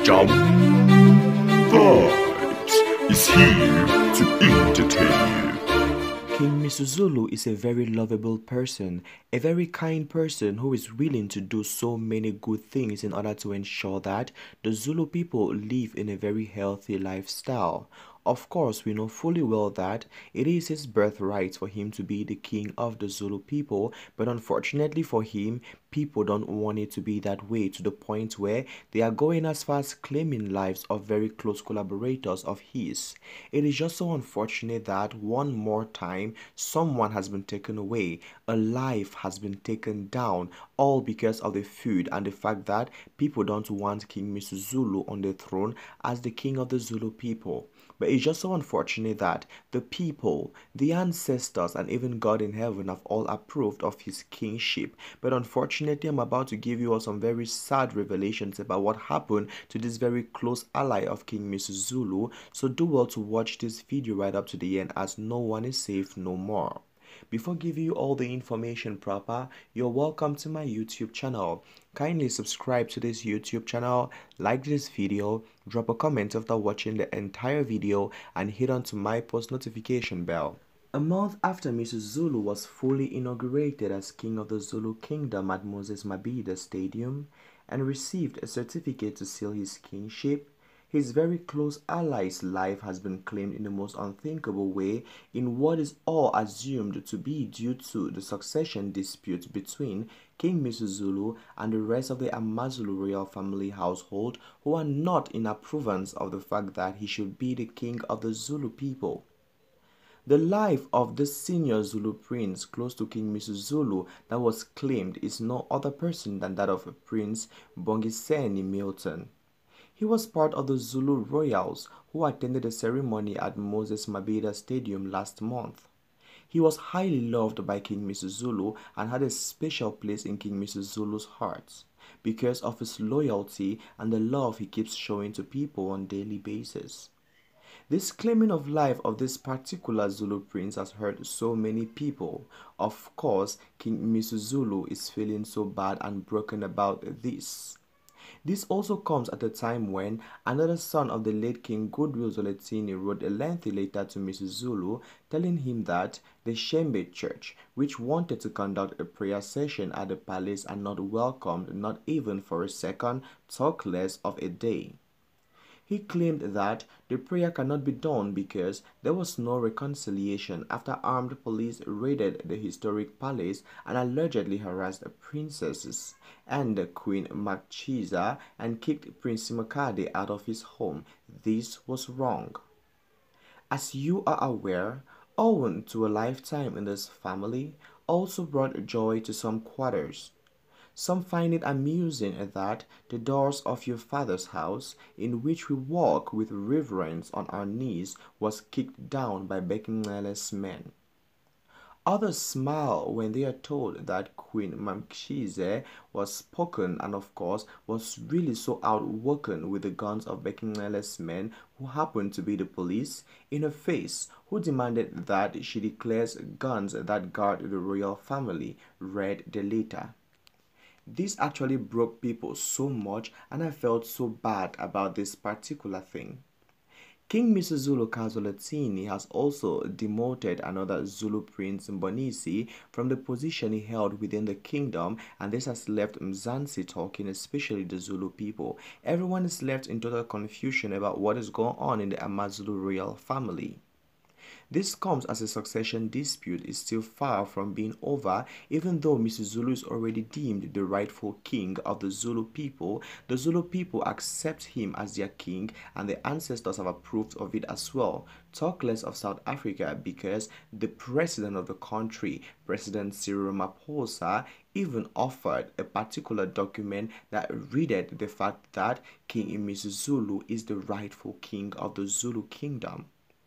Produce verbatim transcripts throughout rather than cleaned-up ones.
Jump Vibes is here to entertain you. King Misuzulu is a very lovable person, a very kind person who is willing to do so many good things in order to ensure that the Zulu people live in a very healthy lifestyle. Of course, we know fully well that it is his birthright for him to be the king of the Zulu people, but unfortunately for him, people don't want it to be that way, to the point where they are going as far as claiming lives of very close collaborators of his. It is just so unfortunate that one more time someone has been taken away, a life has been taken down, all because of the food and the fact that people don't want King Misuzulu on the throne as the king of the Zulu people. But it's just so unfortunate that the people, the ancestors, and even God in heaven have all approved of his kingship. But unfortunately, I'm about to give you all some very sad revelations about what happened to this very close ally of King Misuzulu. So do well to watch this video right up to the end, as no one is safe no more. Before giving you all the information proper, you're welcome to my YouTube channel. Kindly subscribe to this YouTube channel, like this video, drop a comment after watching the entire video, and hit on to my post notification bell. A month after Misuzulu was fully inaugurated as King of the Zulu Kingdom at Moses Mabhida Stadium and received a certificate to seal his kingship, his very close ally's life has been claimed in the most unthinkable way in what is all assumed to be due to the succession dispute between King Misuzulu and the rest of the Amazulu royal family household, who are not in approvance of the fact that he should be the king of the Zulu people. The life of this senior Zulu prince close to King Misuzulu that was claimed is no other person than that of Prince Bongiseni Milton. He was part of the Zulu royals who attended the ceremony at Moses Mabhida Stadium last month. He was highly loved by King Misuzulu and had a special place in King Misuzulu's heart because of his loyalty and the love he keeps showing to people on a daily basis. This claiming of life of this particular Zulu prince has hurt so many people. Of course, King Misuzulu is feeling so bad and broken about this. This also comes at a time when another son of the late King Goodwill Zwelithini wrote a lengthy letter to Misuzulu telling him that the Shembe Church, which wanted to conduct a prayer session at the palace and not welcomed not even for a second, talk less of a day. He claimed that the prayer cannot be done because there was no reconciliation after armed police raided the historic palace and allegedly harassed the princesses and Queen Machiza and kicked Prince Simakade out of his home. This was wrong. As you are aware, Owen, to a lifetime in this family, also brought joy to some quarters. Some find it amusing that the doors of your father's house, in which we walk with reverence on our knees, was kicked down by Bekinele's men. Others smile when they are told that Queen Mamkhize was spoken and of course was really so outworn with the guns of Bekinele's men, who happened to be the police, in her face, who demanded that she declares guns that guard the royal family, read the letter. This actually broke people so much, and I felt so bad about this particular thing. King Misuzulu Zwelithini has also demoted another Zulu prince, Mbonisi, from the position he held within the kingdom, and this has left Mzansi talking, especially the Zulu people. Everyone is left in total confusion about what is going on in the Amazulu royal family. This comes as a succession dispute is still far from being over. Even though Misuzulu is already deemed the rightful king of the Zulu people, the Zulu people accept him as their king and the ancestors have approved of it as well. Talk less of South Africa because the president of the country, President Cyril Ramaphosa, even offered a particular document that readed the fact that King Misuzulu is the rightful king of the Zulu kingdom.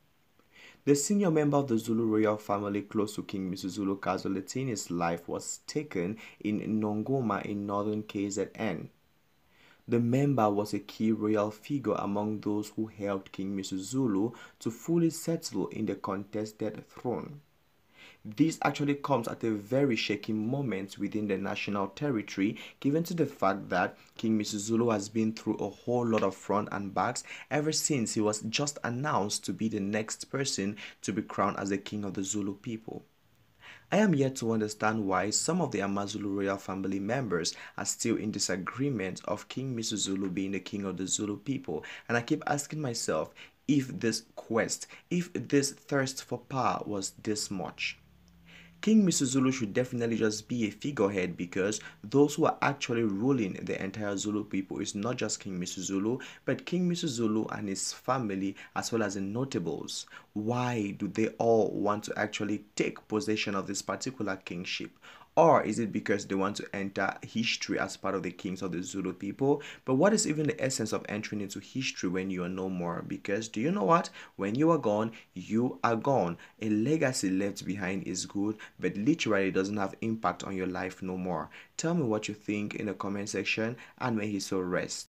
The senior member of the Zulu royal family close to King Misuzulu Zwelithini's life was taken in Nongoma in northern K Z N. The member was a key royal figure among those who helped King Misuzulu to fully settle in the contested throne. This actually comes at a very shaky moment within the national territory, given to the fact that King Misuzulu has been through a whole lot of front and backs ever since he was just announced to be the next person to be crowned as the king of the Zulu people. I am yet to understand why some of the Amazulu royal family members are still in disagreement of King Misuzulu being the king of the Zulu people, and I keep asking myself if this quest, if this thirst for power was this much. King Misuzulu should definitely just be a figurehead, because those who are actually ruling the entire Zulu people is not just King Misuzulu, but King Misuzulu and his family as well as the notables. Why do they all want to actually take possession of this particular kingship? Or is it because they want to enter history as part of the kings of the Zulu people? But what is even the essence of entering into history when you are no more? Because do you know what? When you are gone, you are gone. A legacy left behind is good, but literally doesn't have impact on your life no more. Tell me what you think in the comment section, and may he so rest.